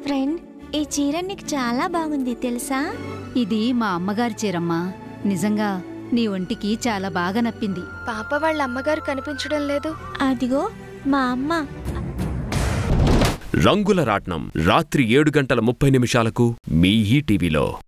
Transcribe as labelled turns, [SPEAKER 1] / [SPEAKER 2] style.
[SPEAKER 1] Friend, ఈ చీర నీకు చాలా బాగుంది తెలుసా?
[SPEAKER 2] ఇది మా అమ్మగారి చీరమ్మా. నిజంగా నీ ఒంటికి చాలా బాగా నప్పింది.
[SPEAKER 3] పాప వాళ్ళ అమ్మగారు కనిపించడం లేదు.
[SPEAKER 1] అదిగో మా అమ్మ.
[SPEAKER 4] రంగుల రాట్నం రాత్రి 7:30 మీ ఈటీవీలో.